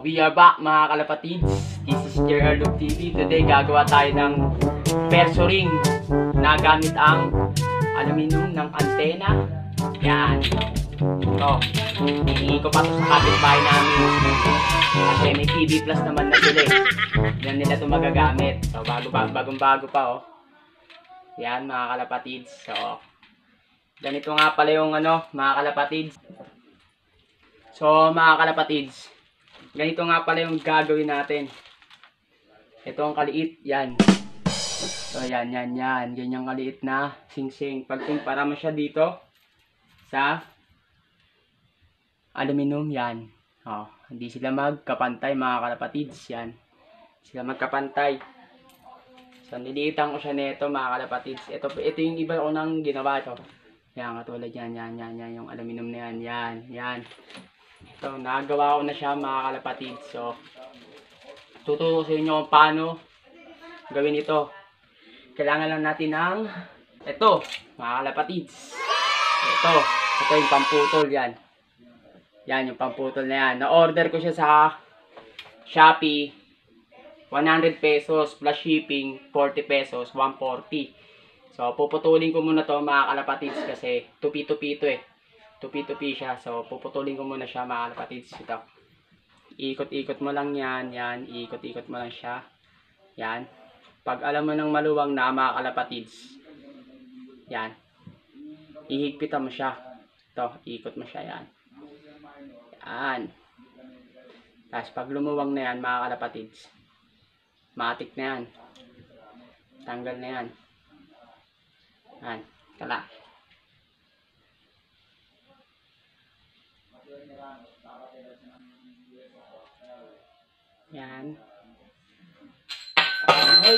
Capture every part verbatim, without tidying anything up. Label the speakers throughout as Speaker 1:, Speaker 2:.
Speaker 1: We are back mga kalapatids. This is Gerald T V. Today gagawa tayo ng perso ring na gamit ang aluminum ng antena. Yan. Ito. Hihingi ko pa ito sa kapitbahay namin. Kasi may T V Plus naman na sila eh. Yan nila ito magagamit. So bago, bago, bagong bago pa oh. Yan mga kalapatids. So ganito nga pala yung ano mga kalapatids. So mga kalapatids, ganito nga pala yung gagawin natin. Ito ang kaliit, yan. So yan, yan, yan. Ganyang kaliit na sing-sing. Pagkumpara mo siya dito sa aluminum, yan. Oh, hindi sila magkapantay mga kalapatids, yan. Sila magkapantay. So niliitan ko siya nito mga kalapatids. Ito, ito yung iba ko nang ginawa ito. Yan, katulad yan, yan, yan, yan. Yung aluminum na yan, yan, yan. So, nagawa ko na siya mga kalapatids. So, tuturo ko sa inyo kung paano gawin ito. Kailangan lang natin ng ito, mga kalapatids. Ito, ito yung pamputol yan. Yan, yung pamputol na yan. Na-order ko siya sa Shopee. one hundred pesos plus shipping, forty pesos, one forty. So, puputulin ko muna to mga kalapatids kasi tupi-tupi ito eh. Tupi-tupi siya. So, puputulin ko muna siya mga kalapatids. Ito. Ikot-ikot mo lang yan. Yan. Ikot-ikot mo lang siya. Yan. Pag alam mo ng maluwang na mga kalapatids. Yan. Ihigpitan mo siya. Ito. Ikot mo siya. Yan. Yan. Tapos pag lumuwang na yan mga kalapatids. Matik na yan. Tanggal na yan. Yan. Tala. Yan. Ay!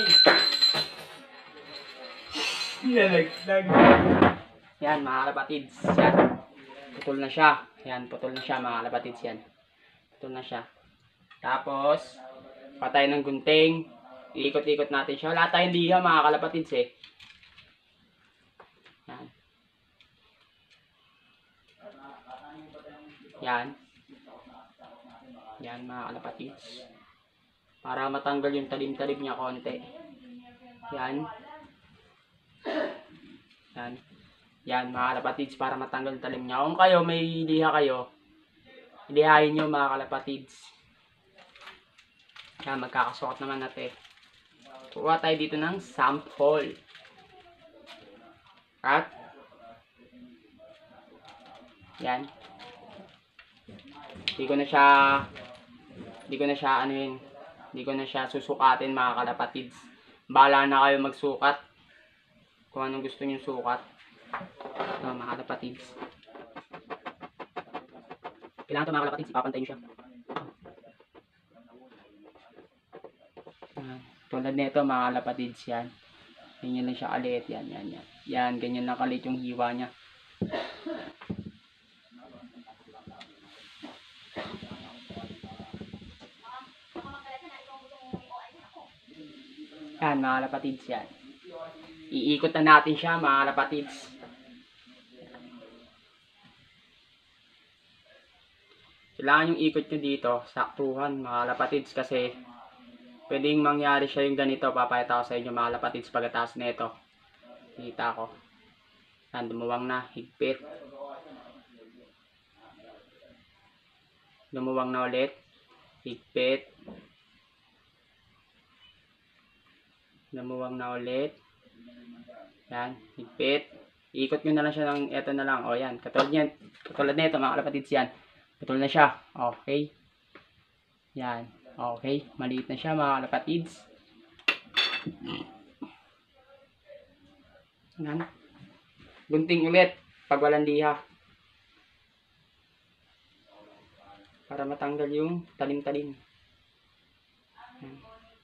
Speaker 1: Nalagdag. Yan mga kalapatids. Yan. Putol na siya. Yan. Putol na siya mga kalapatids. Yan. Putol na siya. Tapos, patay ng gunting. Iikot-ikot natin siya. Wala tayong liha mga kalapatids eh. Yan. Yan. Yan mga kalapatids. Para matanggal yung talim-talim niya konti. Yan. Yan. Yan mga kalapatids para matanggal yung talim niya. Kung kayo may liha kayo, ilihain nyo mga kalapatids. Yan, magkakasukat naman natin. Kuha tayo dito ng sample. At yan. Hindi ko na siya hindi ko na siya ano yun, hindi ko na siya susukatin mga kalapatids. Bahala na kayo magsukat kung anong gusto niyo sukat. So, mga kalapatids, kailangan ito mga kalapatids, ipapantay nyo siya. Uh, tulad nito mga kalapatids, yan. Ganyan lang siya kaliit, yan, yan, yan. Yan, ganyan lang kaliit yung hiwa niya. Yan mga kalapatids, yan. Iikot na natin siya mga kalapatids. Kailangan yung ikot nyo dito, saktuhan mga kalapatids kasi pwedeng mangyari siya yung ganito. Papayata ko sa inyo mga kalapatids pagkatapos na ito. Kita ko. Yan, lumuwang na, higpit. Lumuwang na ulit, higpit. Lumuwang na ulit. Yan, higpit. Iikot nyo na lang siya ng eto na lang. O yan, katulad yan. Katulad na ito mga kalapatids yan. Putol na siya. Okay. Yan. Okay. Maliit na siya mga kalapatids. Yan. Gunting ulit pag walang liha. Para matanggal yung talim-talim. Yan.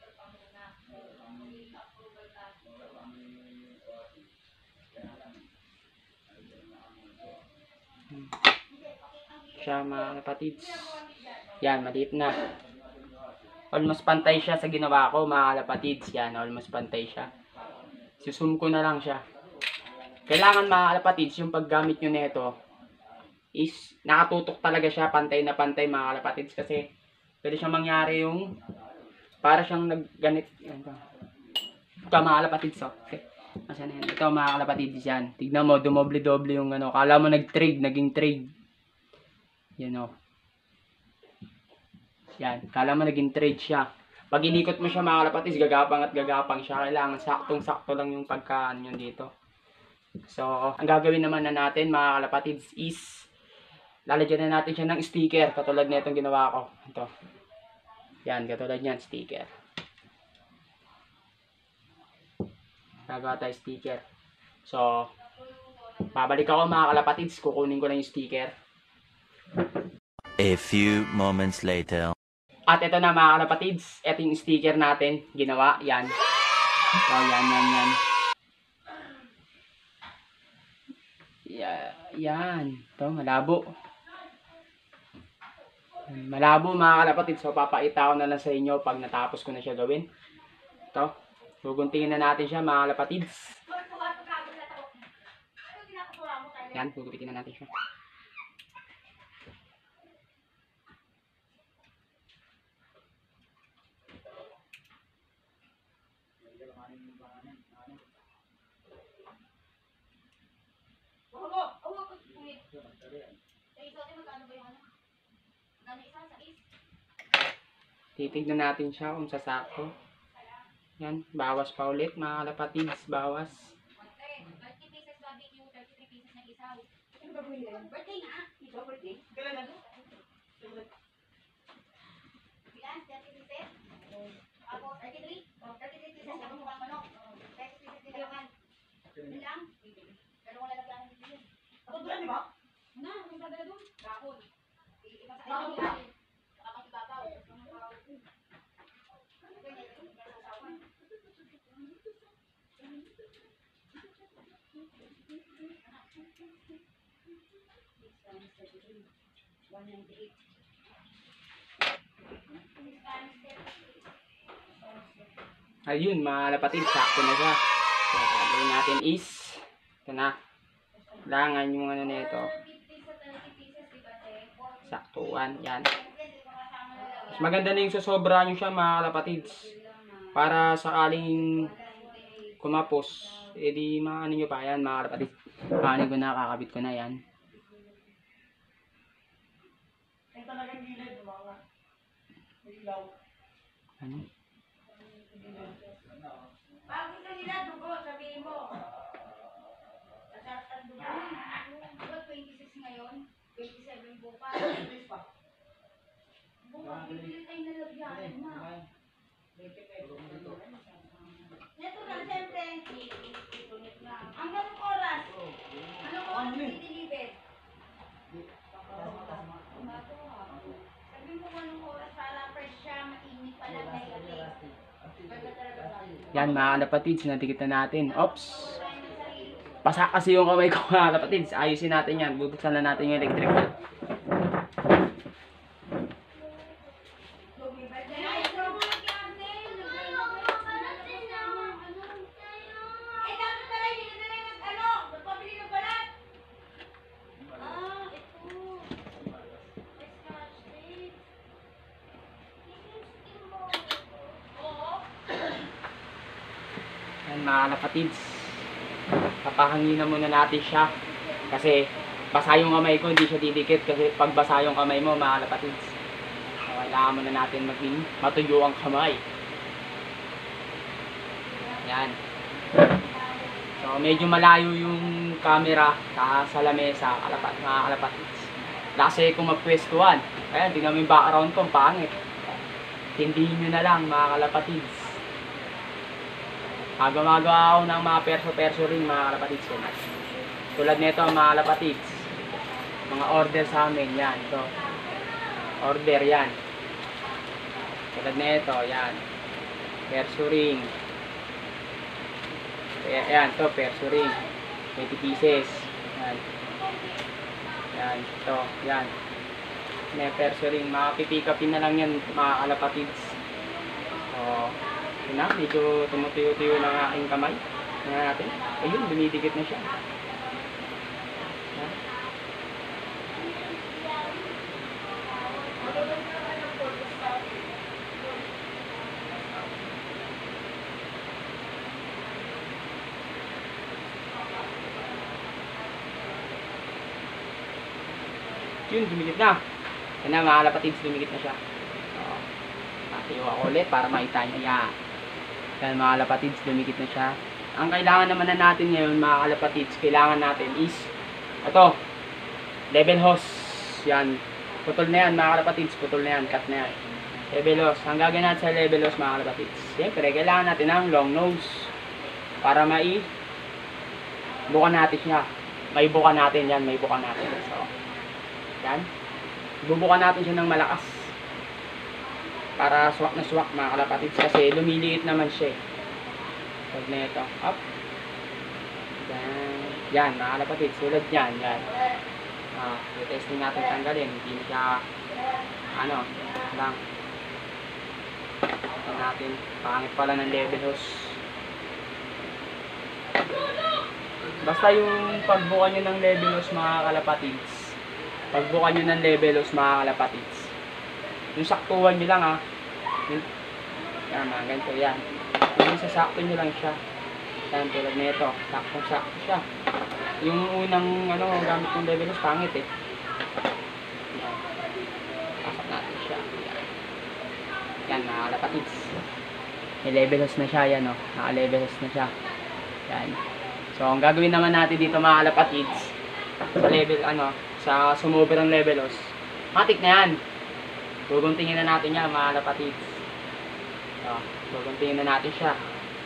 Speaker 1: Siya mga kalapatids. Yan, maliit na. Almost pantay siya sa ginawa ko mga kalapatids. Yan, almost pantay siya. Susum ko na lang siya. Kailangan mga kalapatids, yung paggamit nyo nito is nakatutok talaga siya, pantay na pantay mga kalapatids, kasi Pwede siyang mangyari yung para siyang nagganit. Yan to. Ito mga kalapatids, oh. Okay. Asan yan? Ito mga kalapatids yan. Tignan mo, dumoble-doble yung ano. Kala mo nag-trade, naging trade. Yan, oh. Yan. Kala mo naging trade siya. Pag inikot mo siya mga kalapatids, gagapang at gagapang siya. Kailangan saktong-sakto lang yung pagkaan yun dito. So, ang gagawin naman na natin mga kalapatids is lalagyan na natin siya ng sticker. Katulad na itong ginawa ko. Ito. Yan, katulad niyan, sticker. Gagawa tayo sticker. So, babalik ako mga kalapatids. Kukunin ko lang yung sticker.
Speaker 2: A few moments later.
Speaker 1: At ito na mga kalapatids. Ito yung sticker natin. Ginawa. Yan. So, yan, yan, yan. Yan. Yan. Ito, malabo. Malabo mga kalapatids. So, papakita ko na lang sa inyo pag natapos ko na siya gawin. Ito. Guguntingin na natin siya mga kalapatids. Yan. Gugupitin na natin siya. Titignan natin siya kung sasakto. Yan, bawas pa ulit mga kalapatids, bawas. Ayun mga kalapatids, sakto na siya. So, gagawin natin is, ito na. Kailangan yung ano nito. Saktuan, yan. Mas maganda na yung susobra nyo siya mga kalapatids. Para sakaling kumapos, edi maano nyo pa yan mga kalapatids. Kanin ko na, kakabit ko na yan. Ano?
Speaker 3: Pag gusto nila dugo, sabihin mo. Nasastan dugo. Diba twenty-six ngayon? twenty-seven bukas. Bukas, bibili tayo na lagyan. Neto na, siyempre. Hanggang oras. Anong oras i-deliver? Sabihin mo anong oras para fresh siya, mainit pa lang na i-update.
Speaker 1: Yan mga kalapatids, nadikit na natin. Oops! Pasa kasi yung kamay ko mga kalapatids. Ayusin natin yan. Bubuksan na natin yung electric fan. Yan mga kalapatids. Papahanginan muna natin siya. Kasi basa yung kamay ko, hindi siya didikit. Kasi pag basa yung kamay mo mga kalapatids, so, kailangan muna natin maging matuyo ang kamay. Yan. So medyo malayo yung camera sa lamesa kalapat, mga kalapatids. Kasi kung mapwestuhan, ayan, tingnan mo yung background ko, pangit. Tindihin nyo na lang mga kalapatids. Gumagawa ako ng mga perso-perso rin mga kalapatids. Tulad nito mga kalapatids. Mga order sa amin. Yan. Ito. Order yan. Tulad nito. Yan. Perso ring. Yan. Ito. Perso ring. twenty pieces. Yan. Yan. Ito. Yan. May perso ring. Makapipikapin na lang yan mga kalapatids. So, na, medyo tumutuyo-tuyo ng aking kamay. Tingnan natin. Ayun, dumidikit na siya. Yan. Yun, dumikit na. Yan na mga kalapatids, dumikit na siya. So, natiyo ako ulit para makita nyo. Yan. Yan mga kalapatids, dumikit na siya. Ang kailangan naman na natin ngayon mga kalapatids, kailangan natin is ito, level hose. Yan. Putol na yan mga kalapatids, putol na yan, cut na yan. Level hose. Ang gagawin natin sa level hose mga kalapatids, siyempre kailangan natin ng long nose para mai buka natin siya. May buka natin yan, may buka natin. So, yan. Bubuka natin siya ng malakas. Para swak na swak mga kalapatids kasi lumiliit naman siya. Pag na ito, up. Yan. Yan mga kalapatids, sulad yan. Yan. Ah, i-testing natin tanggalin. Hindi na siya, ano, lang. Ito natin. Pangit pala ng level hose. Basta yung pagbuka nyo ng level hose mga kalapatids, pagbuka nyo ng level hose mga kalapatids, yung saktuhan nyo lang ha, yung, yan mga ganito yan, yung sasakto nyo lang siya, yan tulad nito, saktong sakto siya, yung unang ano, gamit ng level hose, pangit eh, yan, pasok natin siya, yan, yan mga kalapatids, may level hose na siya, yan o, naka level hose na siya, yan. So, ang gagawin naman natin dito mga kalapatids, sa level, ano, sa sumuberang levelos, matik na yan. Guguntingin na natin yan mga kalapatids. So, guguntingin na natin siya.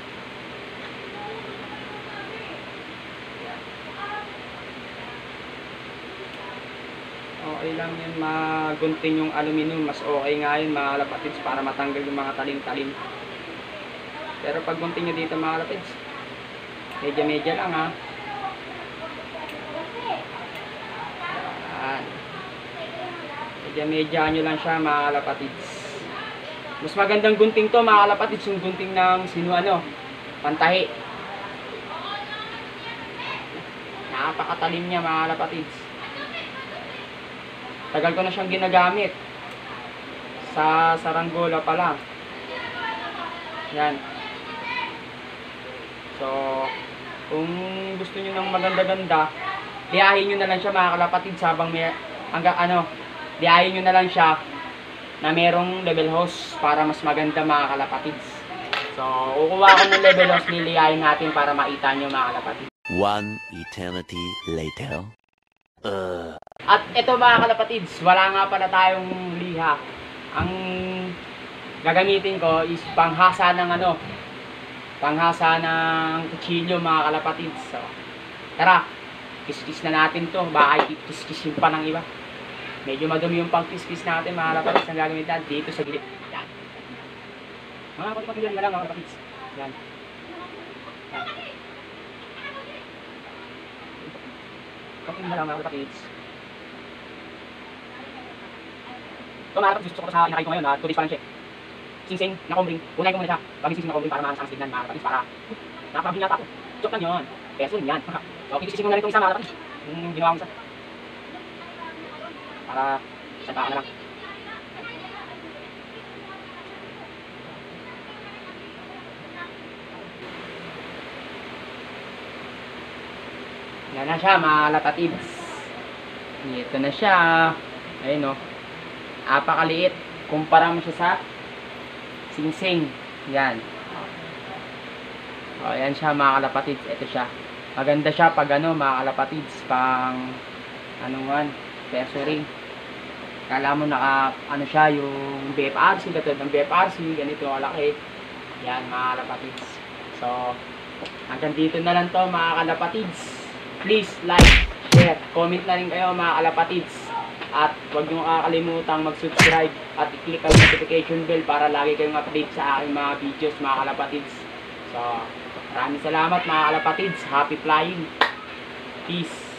Speaker 1: Okay lang yan magunting yung aluminum. Mas okay nga yun mga kalapatids para matanggal yung mga talim-talim. Pero pag gunting nyo dito mga kalapatids, medya-medya lang ha. Yan. Medya-medya nyo lang siya mga kalapatids. Mas magandang gunting to mga kalapatids, yung gunting ng sino ano, pantahi. Napakatalim niya mga kalapatids. Tagal ko na siyang ginagamit. Sa saranggola pa lang. Yan. So, kung gusto niyo ng maganda-ganda, liyahin niyo na lang siya mga kalapatids habang may hanggang ano, liyahin niyo na lang siya na merong level hose para mas maganda mga kalapatids. So, kukuha ko ng level hose, liliyahin natin para makita niyo mga kalapatids.
Speaker 2: One eternity later. Uh.
Speaker 1: At ito mga kalapatids, wala nga pala tayong liha. Ang gagamitin ko is panghasa ng ano, panghasa ng kutsilyo mga kalapatids. So, tara, kiskis na natin to. Baka kiskisin pa ng iba. Medyo madumi yung pang kiskis natin mga kalapatids. Ang gagawin natin dito sa gilid. Yan. Mga kalapatids yan lang mga kalapatids. Yan. Yan. Kapag na lang mga kalapatids. Ito mga kalapatids, gusto ko sa inakay ko ngayon ha. two days pa lang siya. Singsing na combring. Unay ko muna siya. Bagay singsing na combring para maangas ang signan mga kalapatids. Para nakapabinata ko. Chok lang yun. Peso yan. So, kikisising ko na rin itong isa mga kalapatids. Yung ginawa ko isa. Para sa baka na lang. Yan na siya mga kalapatids. Ito na siya. Ayun o. Apakaliit. Kumpara mo siya sa singsing. Yan. O, yan siya mga kalapatids. Ito siya. Maganda siya pag ano mga kalapatids. Pang ano nga. Peso ring. Kala mo naka ano siya yung B F R C. Katulad ng B F R C. Ganito kalaki. Yan mga kalapatids. So, hanggang dito na lang to mga kalapatids. Please like, share, comment na rin kayo mga kalapatids. At huwag nyo kakalimutan mag-subscribe at i-click ang notification bell para lagi kayong update sa aking mga videos mga kalapatids. So, maraming salamat mga kalapatids. Happy flying. Peace.